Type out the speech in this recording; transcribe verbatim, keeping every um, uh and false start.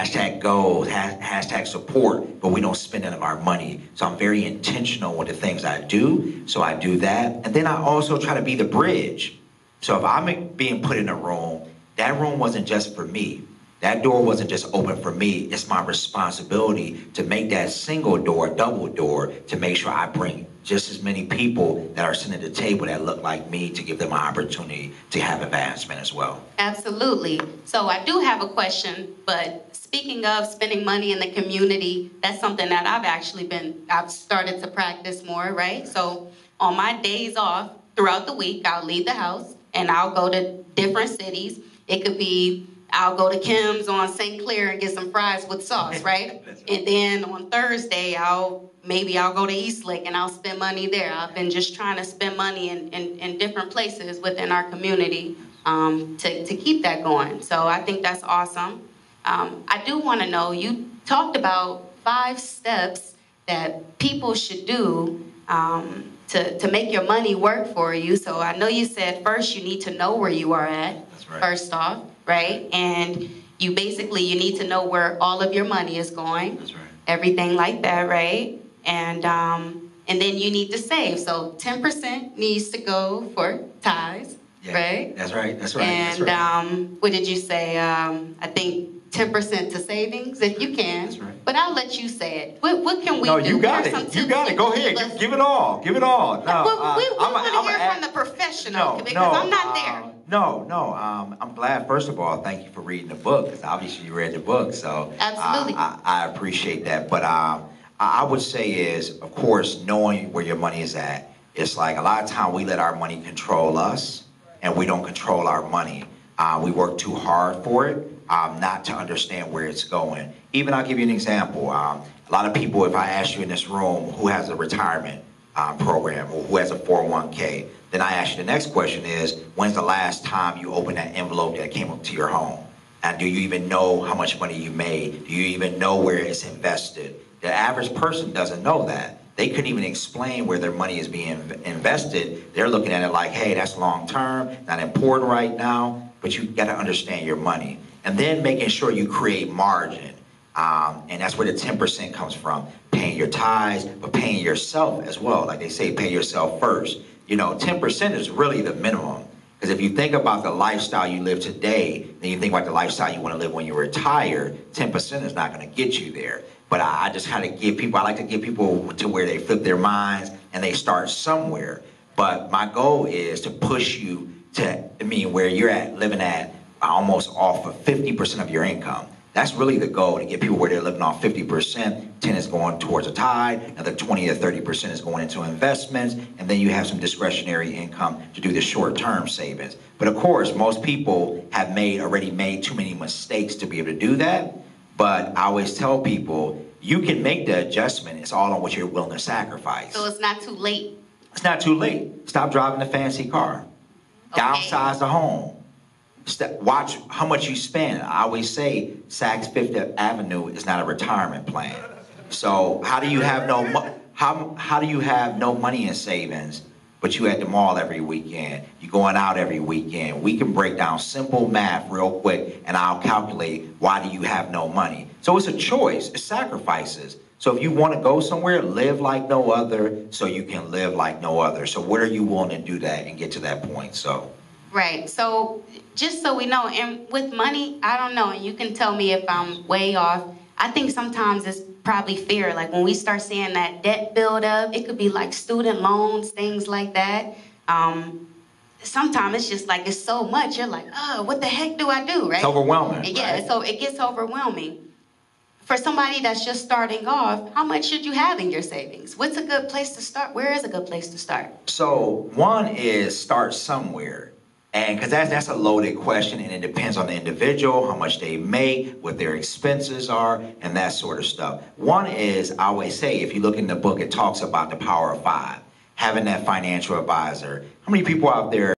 hashtag goals, ha- hashtag support, but we don't spend any of our money. So I'm very intentional with the things I do. So I do that. And then I also try to be the bridge. So if I'm being put in a room, that room wasn't just for me. That door wasn't just open for me. It's my responsibility to make that single door, double door, to make sure I bring just as many people that are sitting at the table that look like me, to give them an opportunity to have advancement as well. Absolutely. So I do have a question, but speaking of spending money in the community, that's something that I've actually been, I've started to practice more, right? So on my days off throughout the week, I'll leave the house and I'll go to different cities. It could be I'll go to Kim's on Saint Clair and get some fries with sauce, right? Right. And then on Thursday, I'll maybe I'll go to Eastlake and I'll spend money there. I've been just trying to spend money in, in, in different places within our community um, to, to keep that going. So I think that's awesome. Um, I do want to know, you talked about five steps that people should do um, to, to make your money work for you. So I know you said first you need to know where you are at, That's right. first off, right? And you basically, you need to know where all of your money is going. That's right. Everything like that, right? And um, and then you need to save. So ten percent needs to go for ties, Yeah, right? That's right. That's right. And that's right. um, what did you say? Um, I think ten percent to savings, if you can. That's right. But I'll let you say it. What, what can we No, do? you got What are some it. You tips got that it. Go can ahead. give us- Give, give it all. Give it all. No, Well, uh, we we I'm a- want to I'm a hear act- from the professional No, because no, I'm not uh, there. No, no. Um, I'm glad. First of all, thank you for reading the book, because obviously you read the book. So Absolutely. uh, I, I appreciate that. But um, I I would say is, of course, knowing where your money is at. It's like a lot of time we let our money control us, and we don't control our money. Uh, we work too hard for it, um, not to understand where it's going. Even I'll give you an example. Um, a lot of people, if I ask you in this room who has a retirement um, program or who has a four oh one k, then I ask you the next question is, when's the last time you opened that envelope that came up to your home? And do you even know how much money you made? Do you even know where it's invested? The average person doesn't know that. They couldn't even explain where their money is being invested. They're looking at it like, hey, that's long term, not important right now, but you got to understand your money. And then making sure you create margin. Um, and that's where the ten percent comes from. Paying your tithes, but paying yourself as well. Like they say, pay yourself first. You know, ten percent is really the minimum. Because if you think about the lifestyle you live today, then you think about the lifestyle you want to live when you retire, ten percent is not going to get you there. But I, I just kind of give people, I like to get people to where they flip their minds and they start somewhere. But my goal is to push you to, I mean, where you're at, living at almost off of fifty percent of your income. That's really the goal, to get people where they're living off fifty percent, ten is going towards a tithe, another twenty or thirty percent is going into investments, and then you have some discretionary income to do the short-term savings. But of course, most people have made already made too many mistakes to be able to do that. But I always tell people, you can make the adjustment. It's all on what you're willing to sacrifice. So it's not too late. It's not too late. Stop driving the fancy car. Okay. Downsize the home. St- watch how much you spend. I always say Saks Fifth Avenue is not a retirement plan. So how do you have no mo- how how do you have no money in savings, but you at the mall every weekend? You're going out every weekend. We can break down simple math real quick, and I'll calculate why do you have no money. So it's a choice. It's sacrifices. So if you want to go somewhere, live like no other, so you can live like no other. So what are you willing to do that and get to that point? So. Right. So just so we know, and with money, I don't know, and you can tell me if I'm way off. I think sometimes it's probably fear. Like when we start seeing that debt build up, it could be like student loans, things like that. Um, sometimes it's just like it's so much. You're like, oh, what the heck do I do? Right? It's overwhelming. And yeah. Right? So it gets overwhelming. For somebody that's just starting off, how much should you have in your savings? What's a good place to start? Where is a good place to start? So one is start somewhere. And because that's, that's a loaded question, and it depends on the individual, how much they make, what their expenses are, and that sort of stuff. One is, I always say, if you look in the book, it talks about the power of five, having that financial advisor. How many people out there